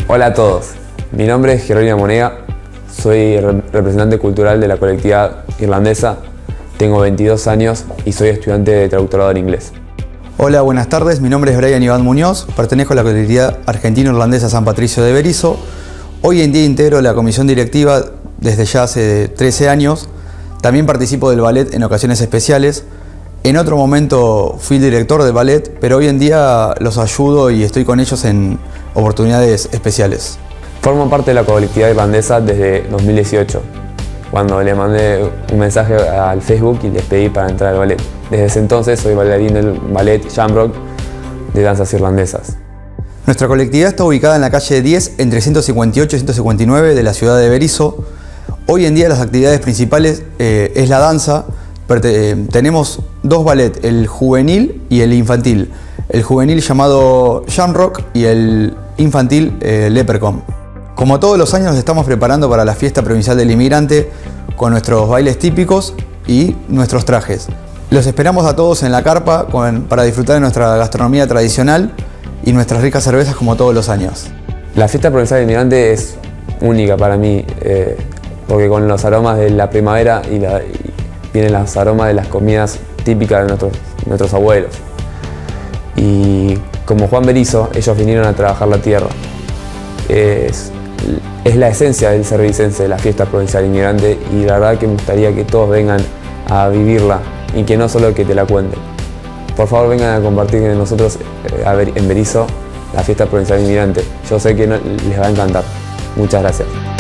Hola a todos, mi nombre es Jerónimo Monega, soy representante cultural de la colectividad irlandesa, tengo 22 años y soy estudiante de traductorado en inglés. Hola, buenas tardes, mi nombre es Brian Iván Muñoz, pertenezco a la colectividad argentino-irlandesa San Patricio de Berisso. Hoy en día integro la comisión directiva desde ya hace 13 años, también participo del ballet en ocasiones especiales. En otro momento fui director del ballet, pero hoy en día los ayudo y estoy con ellos en oportunidades especiales. Formo parte de la colectividad irlandesa desde 2018, cuando le mandé un mensaje al Facebook y les pedí para entrar al ballet. Desde ese entonces soy bailarín del ballet Shamrock de danzas irlandesas. Nuestra colectividad está ubicada en la calle 10, entre 158 y 159 de la ciudad de Berisso. Hoy en día las actividades principales es la danza. Tenemos dos ballets, el juvenil y el infantil. El juvenil llamado Shamrock y el infantil Leprechaun. Como todos los años nos estamos preparando para la fiesta provincial del inmigrante con nuestros bailes típicos y nuestros trajes. Los esperamos a todos en la carpa para disfrutar de nuestra gastronomía tradicional y nuestras ricas cervezas como todos los años. La fiesta provincial del inmigrante es única para mí, porque con los aromas de la primavera vienen los aromas de las comidas típicas de nuestros abuelos. Y como Juan Berisso, ellos vinieron a trabajar la tierra. Es la esencia del ser bericense, de la fiesta provincial inmigrante, y la verdad que me gustaría que todos vengan a vivirla y que no solo que te la cuenten. Por favor, vengan a compartir con nosotros en Berisso la fiesta provincial inmigrante. Yo sé que les va a encantar. Muchas gracias.